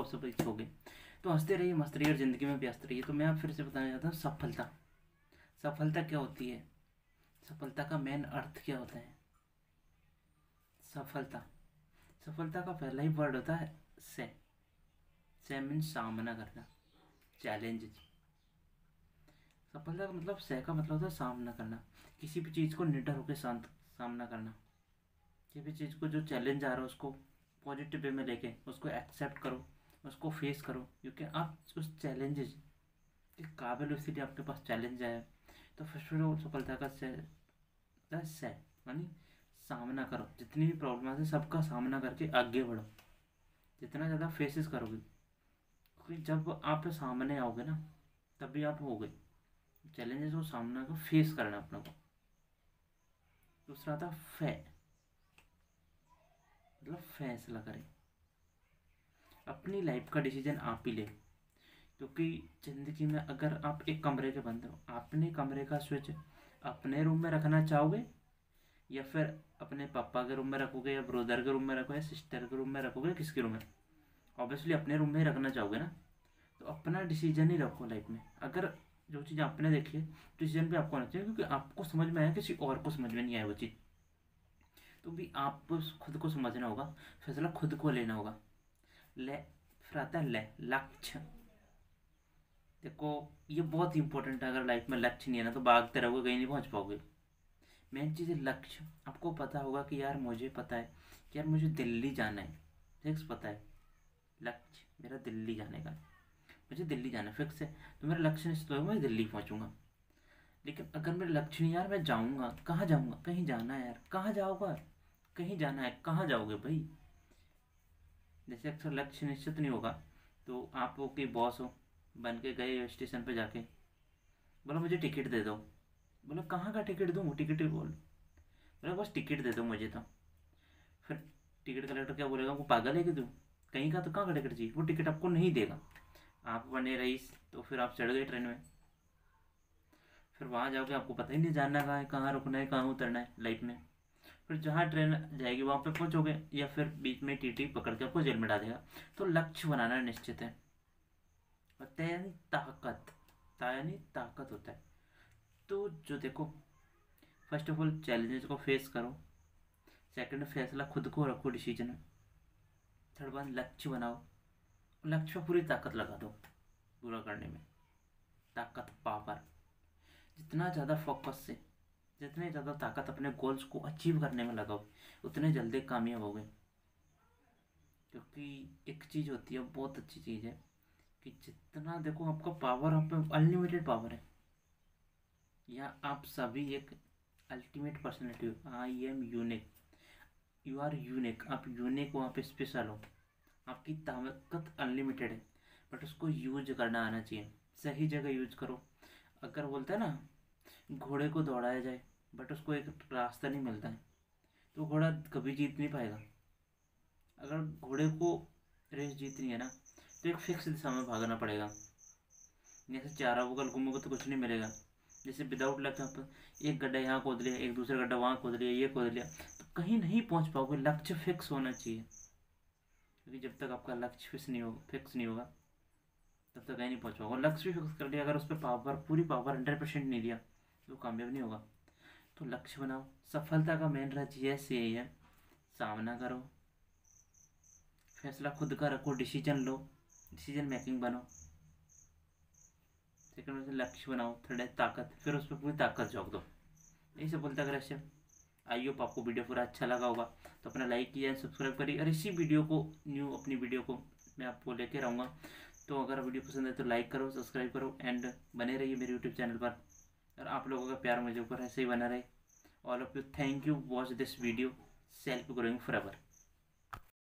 Possible हो गए। तो हंसते रहिए, मस्त रहिए और ज़िंदगी में व्यस्त रहिए। तो मैं आप फिर से बताना चाहता हूँ, सफलता। सफलता क्या होती है? सफलता का मेन अर्थ क्या होता है? सफलता, सफलता का पहला ही वर्ड होता है से। से मीन्स सामना करना, चैलेंज। सफलता का मतलब, से का मतलब होता है सामना करना, किसी भी चीज़ को निडर होकर शांत सामना करना। किसी भी चीज़ को जो चैलेंज आ रहा है उसको पॉजिटिव वे में लेके उसको एक्सेप्ट करो, उसको फेस करो, क्योंकि आप उस चैलेंजेस के काबिल हो, इसीलिए आपके पास चैलेंज आया है। तो फर्स्ट ऑफ ऑल सफलता का से यानी सामना करो, जितनी भी प्रॉब्लम है सबका सामना करके आगे बढ़ो, जितना ज़्यादा फेसेस करोगे, क्योंकि जब आप सामने आओगे ना तभी आप हो गए। चैलेंजेस को सामना को फेस करना अपने को। दूसरा था फै, मतलब फैसला करें, अपनी लाइफ का डिसीजन आप ही ले। क्योंकि ज़िंदगी में अगर आप एक कमरे के बंद हो, अपने कमरे का स्विच अपने रूम में रखना चाहोगे या फिर अपने पापा के रूम में रखोगे या ब्रदर के रूम में रखोगे या सिस्टर के रूम में रखोगे, किसके रूम में? ऑब्वियसली अपने रूम में ही रखना चाहोगे ना। तो अपना डिसीजन ही रखो लाइफ में। अगर जो चीज़ आपने देखी है, डिसीजन भी आपको होना चाहिए, क्योंकि आपको समझ में आया, किसी और को समझ में नहीं आया वो चीज़। तो भी आप खुद को समझना होगा, फैसला खुद को लेना होगा। ले, फिर आता है लक्ष्य। देखो, ये बहुत इंपॉर्टेंट है। अगर लाइफ में लक्ष्य नहीं है ना तो भागते रहोगे, कहीं नहीं पहुंच पाओगे। मेन चीज़ है लक्ष्य। आपको पता होगा कि यार मुझे पता है कि यार मुझे दिल्ली जाना है, फिक्स पता है लक्ष्य मेरा दिल्ली जाने का, मुझे दिल्ली जाना है फिक्स है। तो मेरा लक्ष्य निश्चित होगा, मैं दिल्ली पहुंचूंगा। लेकिन अगर मेरा लक्ष्य नहीं, यार मैं जाऊंगा, कहाँ जाऊंगा? कहीं जाना है यार, कहाँ जाओगा? कहीं जाना है, कहाँ जाओगे भाई? जैसे अक्सर लक्ष्य निश्चित नहीं होगा, तो आप वो के बॉस हो, बन के गए स्टेशन पे जाके, बोलो मुझे टिकट दे दो। बोलो कहाँ का टिकट दूँ? टिकट ही बोल। बोलो बस टिकट दे दो मुझे तो। फिर टिकट कलेक्टर क्या बोलेगा, वो पागल है कि तू? कहीं का तो कहाँ का टिकट चाहिए? वो टिकट आपको नहीं देगा। आप बने रईस, तो फिर आप चढ़ गए ट्रेन में। फिर वहाँ जाओगे, आपको पता ही नहीं जाना कहाँ है, कहाँ रुकना है, कहाँ उतरना है लाइफ में। फिर जहाँ ट्रेन जाएगी वहाँ पे पहुँचोगे, या फिर बीच में टीटी पकड़ के आपको जेल में डालेगा। तो लक्ष्य बनाना निश्चित है। और तय यानी ताकत, ता यानी ताकत होता है। तो जो देखो, फर्स्ट ऑफ ऑल चैलेंजेस को फेस करो। सेकंड, फैसला खुद को रखो, डिसीजन। थर्ड वन, लक्ष्य बनाओ, लक्ष्य पे पूरी ताकत लगा दो पूरा करने में। ताकत, पावर। जितना ज़्यादा फोकस से, जितनी ज़्यादा ताकत अपने गोल्स को अचीव करने में लगाओ, उतने जल्दी कामयाब होगे। क्योंकि एक चीज़ होती है, बहुत अच्छी चीज़ है, कि जितना देखो आपका पावर, आप पे अनलिमिटेड पावर है। या आप सभी एक अल्टीमेट पर्सनैलिटी हो। I am unique, you are unique, आप यूनिक हो, आप स्पेशल हो। आपकी ताकत अनलिमिटेड है, बट उसको यूज करना आना चाहिए। सही जगह यूज करो। अगर बोलते हैं ना, घोड़े को दौड़ाया जाए बट उसको एक रास्ता नहीं मिलता है, तो घोड़ा कभी जीत नहीं पाएगा। अगर घोड़े को रेस जीतनी है ना, तो एक फिक्स दिशा में भागना पड़ेगा। जैसे चारों बगल घूमोगे तो कुछ नहीं मिलेगा। जैसे विदाउट लक, आप एक गड्ढा यहाँ खोद लिया, एक दूसरा गड्ढा वहाँ खोद लिया, ये खोद लिया, तो कहीं नहीं पहुँच पाओगे। लक्ष्य फिक्स होना चाहिए, क्योंकि जब तक आपका लक्ष्य फिक्स नहीं होगा तब तक कहीं नहीं पहुँच पाओगे। लक्ष्य भी फिक्स कर लिया, अगर उस पर पावर, पूरी पावर 100% नहीं दिया तो कामयाब नहीं होगा। तो लक्ष्य बनाओ। सफलता का मेन राज यही है, सामना करो, फैसला खुद का रखो, डिसीजन लो, डिसीजन मेकिंग बनो। सेकंड में से लक्ष्य बनाओ। थर्ड है ताकत, फिर उस पर पूरी ताकत झोंक दो। यही सफलता का रहस्य। आई होप आपको वीडियो पूरा अच्छा लगा होगा, तो अपना लाइक किया, सब्सक्राइब करिए, और इसी वीडियो को, न्यू अपनी वीडियो को मैं आपको लेके रहूँगा। तो अगर वीडियो पसंद है तो लाइक करो, सब्सक्राइब करो, एंड बने रहिए मेरे यूट्यूब चैनल पर। और आप लोगों का प्यार मुझे ऊपर ऐसे ही बना रहे। All of you, thank you, watch this video, self growing forever.